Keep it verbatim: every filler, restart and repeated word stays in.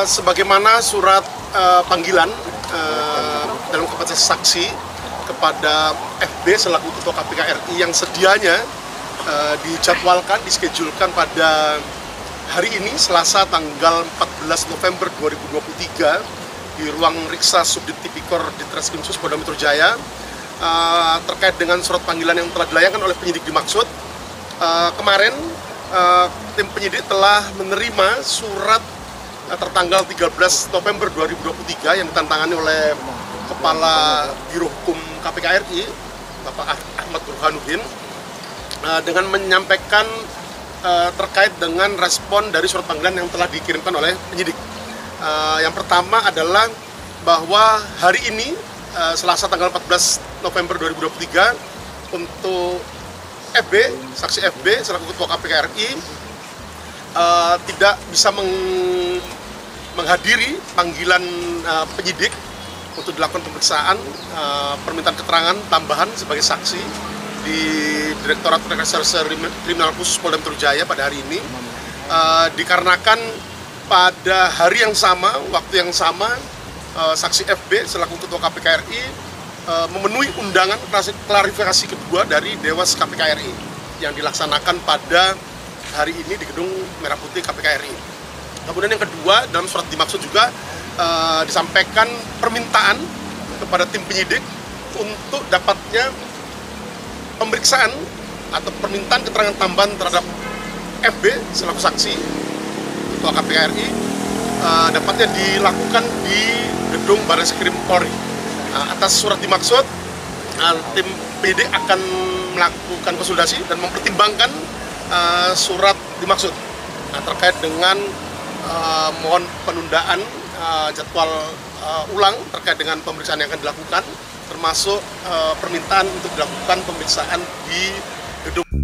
uh, sebagaimana surat uh, panggilan uh, dalam kapasitas saksi kepada F B selaku Ketua K P K R I yang sedianya uh, dijadwalkan, dischedulkan pada hari ini Selasa tanggal empat belas November dua ribu dua puluh tiga di ruang Riksa Subdit Tipikor Ditreskrimsus Polda Metro Jaya uh, terkait dengan surat panggilan yang telah dilayangkan oleh penyidik dimaksud. Uh, kemarin uh, tim penyidik telah menerima surat uh, tertanggal tiga belas November dua ribu dua puluh tiga yang ditantangani oleh Kepala Biro Hukum K P K R I, Bapak Ahmad Burhanuddin, uh, dengan menyampaikan uh, terkait dengan respon dari surat panggilan yang telah dikirimkan oleh penyidik. Uh, yang pertama adalah bahwa hari ini, uh, Selasa tanggal empat belas November dua ribu dua puluh tiga, untuk F B, saksi F B selaku Ketua K P K R I uh, tidak bisa meng menghadiri panggilan uh, penyidik untuk dilakukan pemeriksaan uh, permintaan keterangan tambahan sebagai saksi di Direktorat Reserse Kriminal Khusus Polda Metro Jaya pada hari ini, uh, dikarenakan pada hari yang sama, waktu yang sama, uh, saksi F B selaku Ketua K P K R I uh, memenuhi undangan klarifikasi kedua dari Dewas K P K R I yang dilaksanakan pada hari ini di Gedung Merah Putih K P K R I. Kemudian yang kedua, dalam surat dimaksud juga uh, disampaikan permintaan kepada tim penyidik untuk dapatnya pemeriksaan atau permintaan keterangan tambahan terhadap F B selaku saksi Ketua K P K R I uh, dapatnya dilakukan di Gedung Barreskrim Polri. Uh, atas surat dimaksud, uh, tim penyidik akan melakukan konsultasi dan mempertimbangkan uh, surat dimaksud uh, terkait dengan uh, mohon penundaan uh, jadwal uh, ulang terkait dengan pemeriksaan yang akan dilakukan, termasuk uh, permintaan untuk dilakukan pemeriksaan di gedung